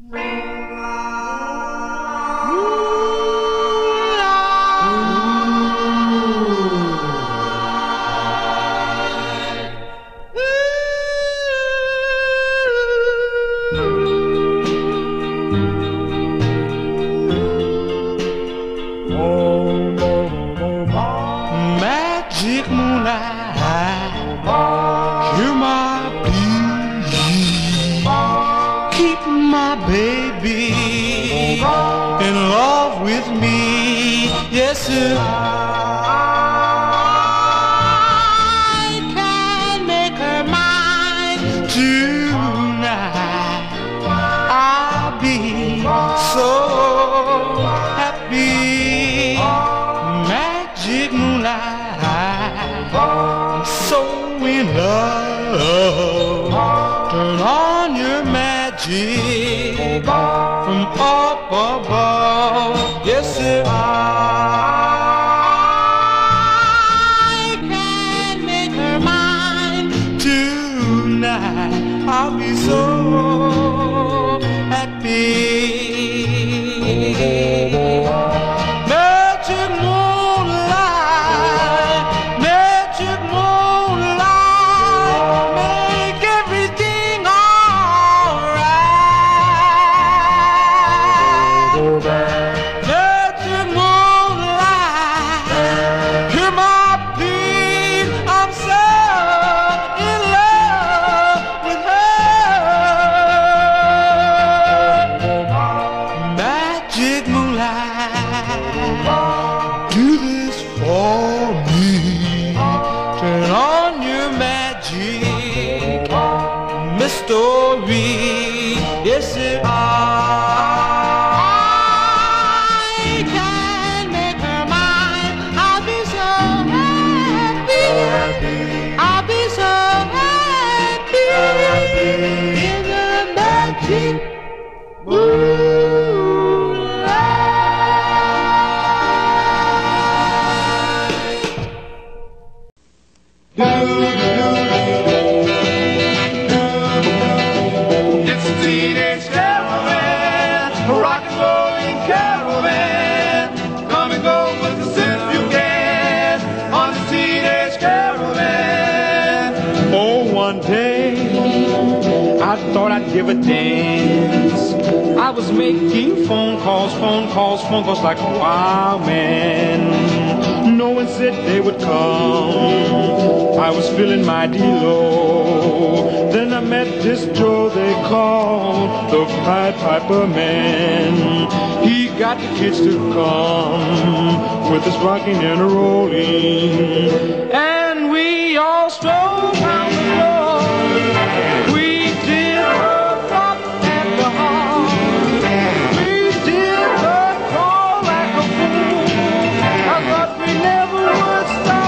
Magic moonlight, hear my plea, keep my baby in love with me. Yes, sir. I can make her mine tonight. I'll be so happy. Magic moonlight, I'm so in love. Turn on your magic from up above. Yes, sir. I can make her mine tonight. I'll be so happy. Magic moonlight, magic moonlight, make everything alright. Magic moonlight, hear my plea, I'm so in love with her. Magic moonlight, do this for me. Turn on your magic mystery. Yes, sir. I can make her mine. I'll be so happy. I'll be so happy in the magic It's a teenage caravan, a rock and rolling caravan. Come and go with us if you can on the teenage caravan. Oh, one day I thought I'd give a dance. I was making phone calls like a wild man. No one said they would come. I was feeling mighty low. Then I met this Joe they called the Pied Piper Man. He got the kids to come with us rocking and a rolling, and we all strolled down the road. We did the rock and the hall. We did the crawl like a fool. I thought we never would stop.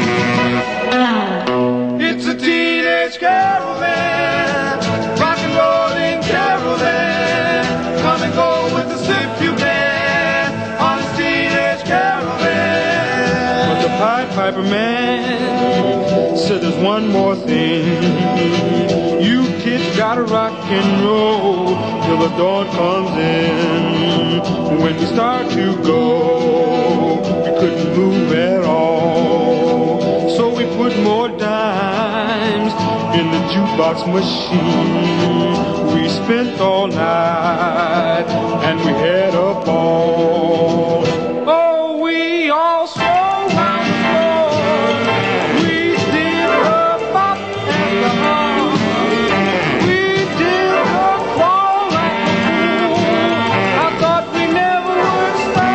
It's a teenage caravan, rock and rolling caravan. Come and go with us if you can on this teenage caravan. But the Pied Piper Man said there's one more thing. You kids gotta rock and roll till the dawn comes in. When we start to go, we couldn't move at all. So we put more dimes in the jukebox machine. We spent all night and we had a ball. Oh, we all swung round the floor. We did the bop and the hum. We did the crawl like a fool. I thought we never would stop.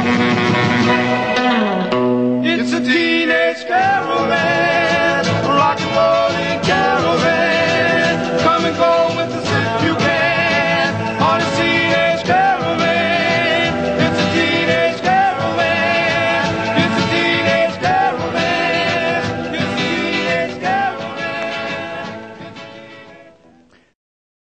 It's a teenage caravan, rock and roll